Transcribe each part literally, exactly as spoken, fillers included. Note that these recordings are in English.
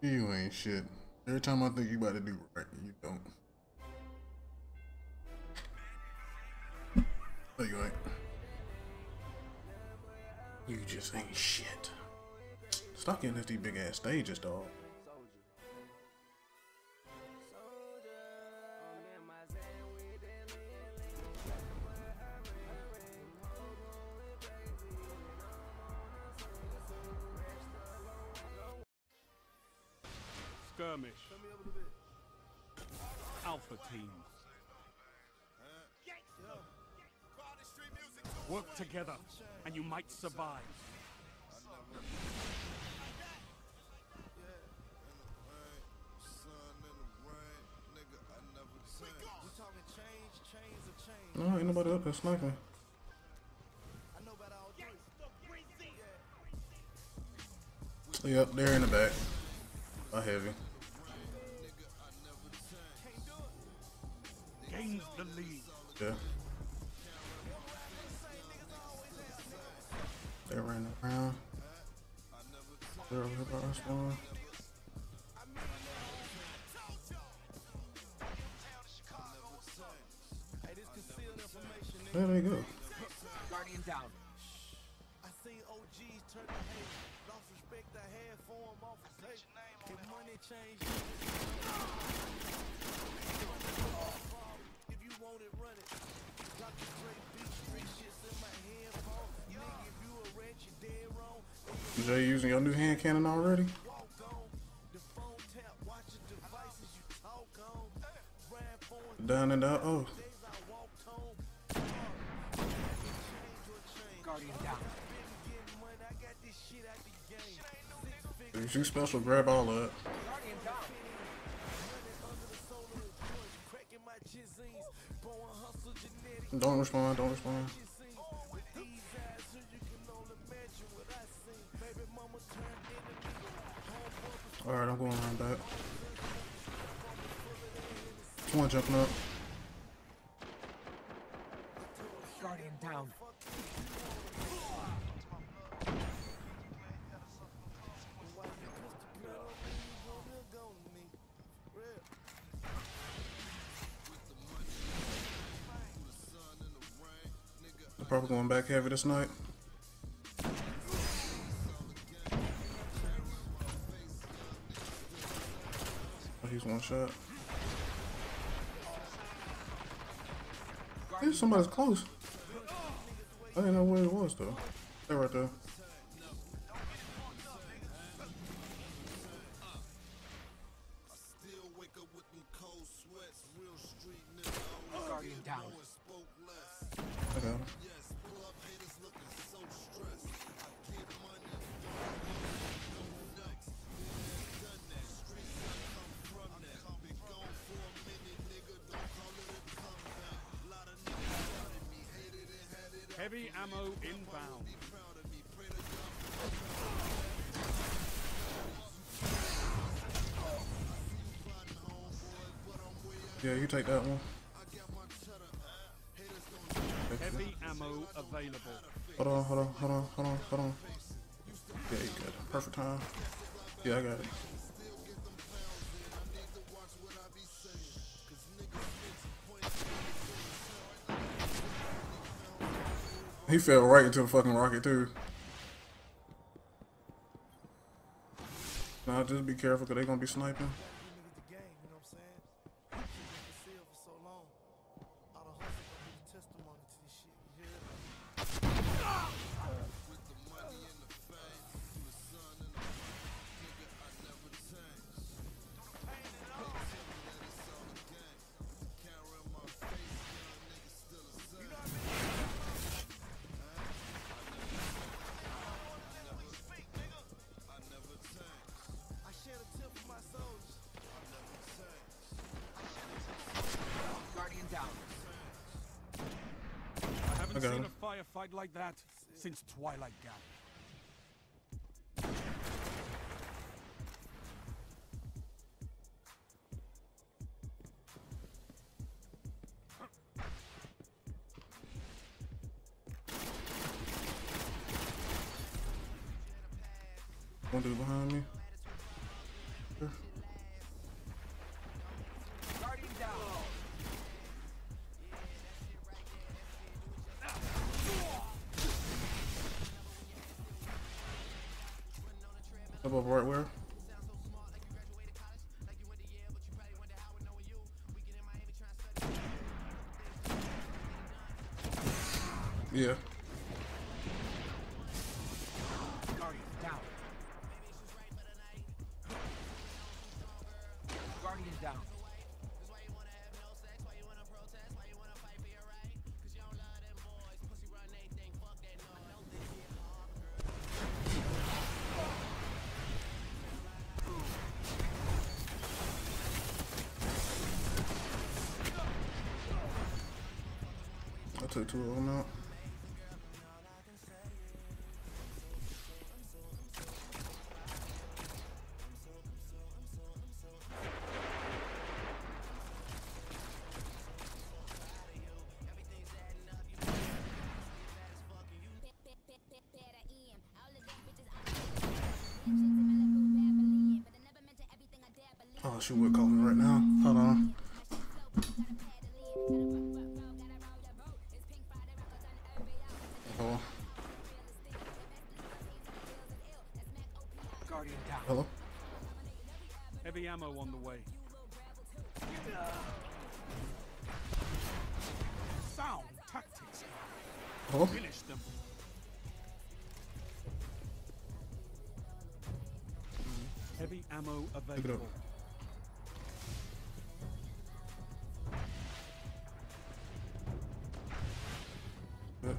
You ain't shit. Every time I think you about to do right, you don't. No, you ain't. You just ain't shit. Stop getting into these big ass stages, dog. Skirmish. Alpha team. Work together, and you might survive. No, ain't nobody up there sniping. Yep, they're in the back. I heavy. Gains the lead. Yeah. They ran around. They're over here by our spawn. There they go. Guardian down. I seen O Gs turn the hate. Lost respect I had for him off his tape. If money changed, if you want it, run it. Got the straight beat, street shit's in my hand, phone. Nigga, if you a wretch, you dead wrong. Jay using your new hand cannon already? Walk on. The phone tap, watch the devices you talk on. Brand phone. Down and out. Oh. Guardian down. If you shoot special, grab all of it. Guardian down. Don't respond, don't respond. Alright, I'm going around back. There's one jumping up. Guardian down. I'm probably going back heavy this night. Oh, he's one shot. Hey, somebody's close. I didn't know where it was though. They're right there. Guardian down. I got him. Heavy ammo inbound. Yeah, you take that one. Heavy ammo available. Hold on, hold on, hold on, hold on, hold on. Yeah, you got it. Perfect time. Yeah, I got it. He fell right into a fucking rocket too. Nah, just be careful because they gonna be sniping. Guardian down. I haven't I got seen him. a firefight like that since Twilight Gap. One dude behind me. Above right where? Yeah. Guardian down. Guardian down. I took two of them out. Oh, she would call me right now. Hold on. Oh. Guardian down. Hello? Heavy ammo on the way. Sound tactics. Hello? Finish them. Heavy ammo Pick it up. available. Good.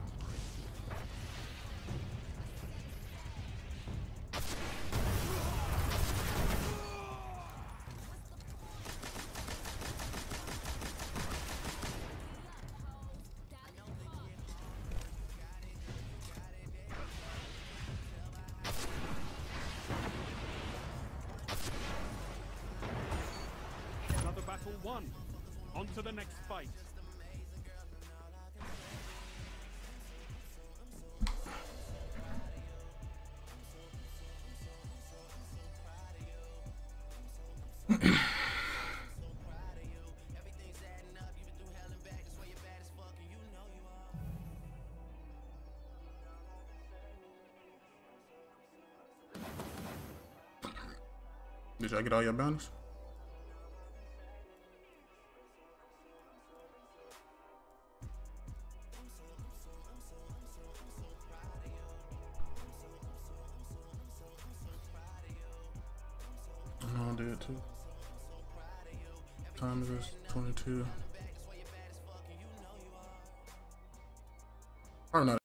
Another battle won. On to the next fight. Did y'all get all your bounties? No, I did too. Time is this? twenty-two. Or not.